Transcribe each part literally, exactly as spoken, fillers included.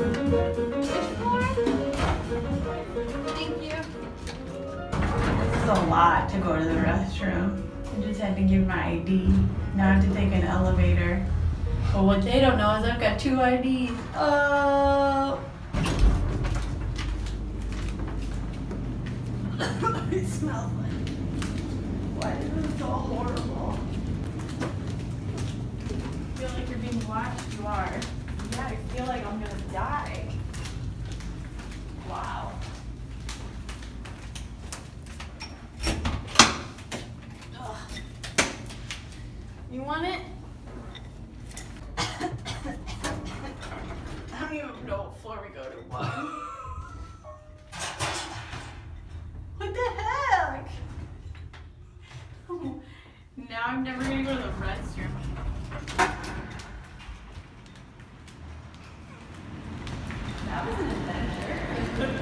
Thank you. This is a lot to go to the restroom. I just had to give my I D. Now I have to take an elevator. But what they don't know is I've got two I Ds. Oh. It smells like. Why is this so horrible? I feel like you're being watched. You are. Yeah, I feel like I'm gonna die. Wow. Ugh. You want it? I don't even know what floor we go to. One. What the heck? Oh, now I'm never gonna go to the restroom. That was an adventure.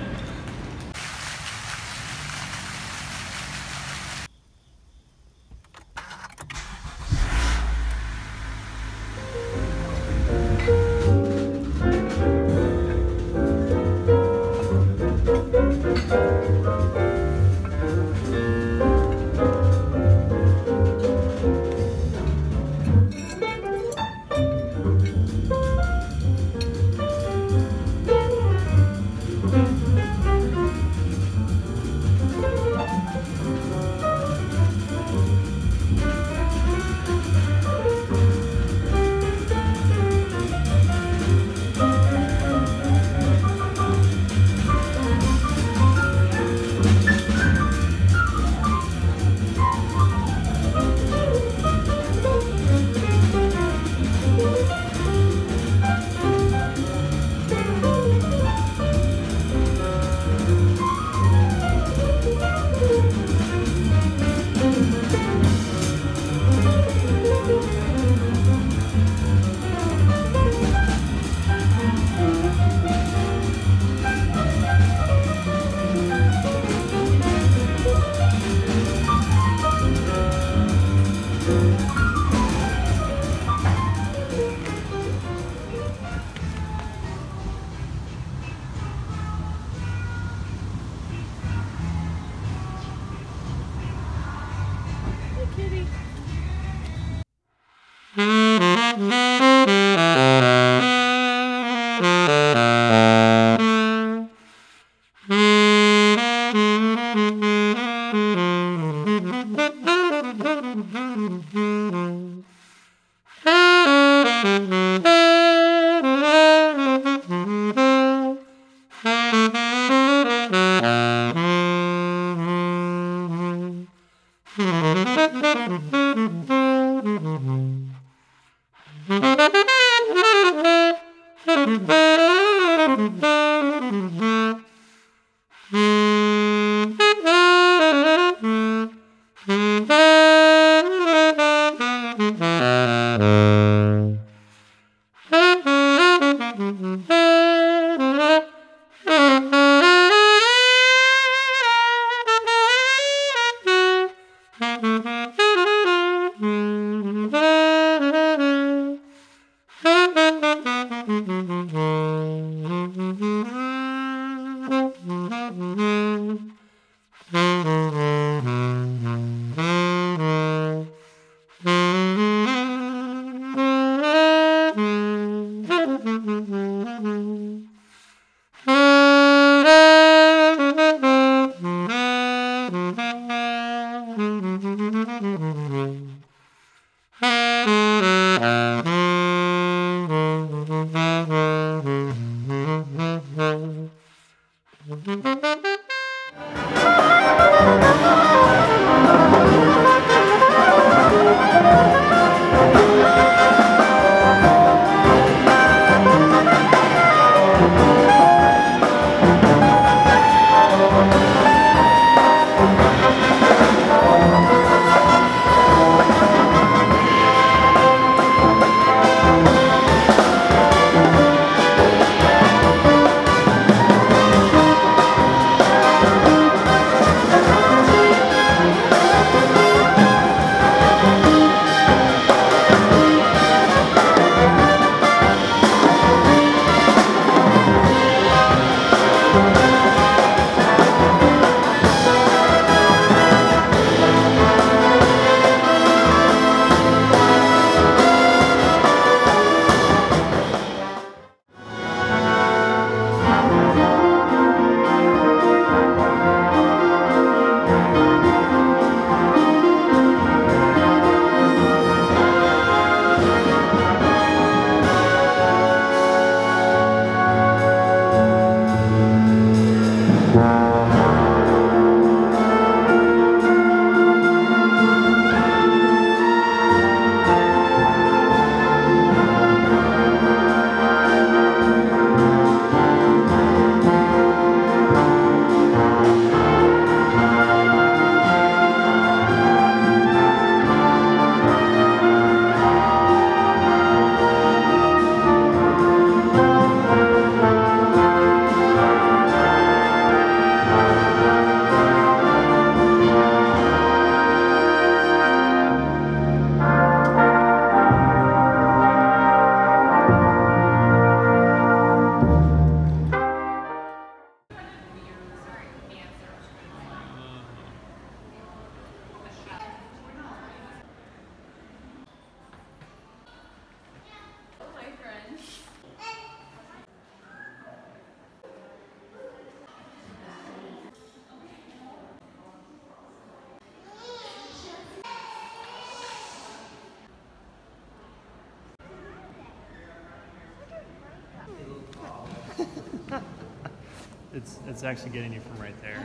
it's it's actually getting you from right there.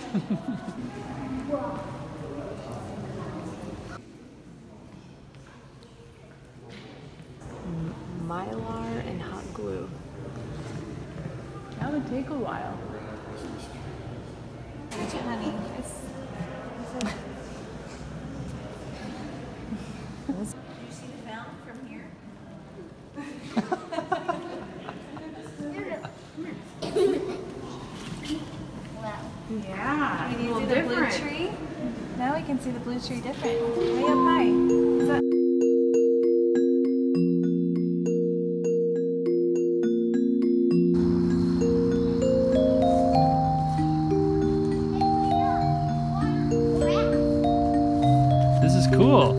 Mylar and hot glue. That would take a while. Honey, it's, it's Do you see the fountain from here? Yeah, Can you well, see the blue different. tree? Now we can see the blue tree different. Way up high. Is that This is cool.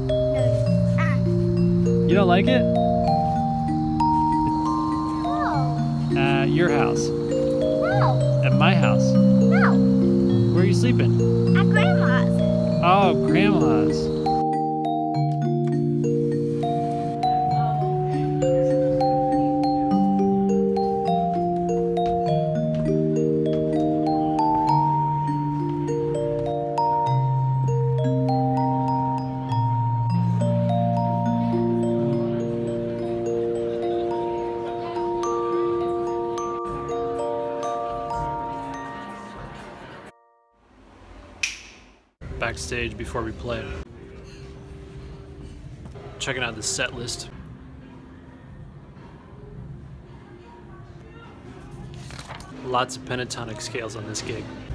You don't like it? No. At your house. No. At my house. No. Where are you sleeping? At Grandma's. Oh, grandma's. Backstage before we play. Checking out the set list. Lots of pentatonic scales on this gig.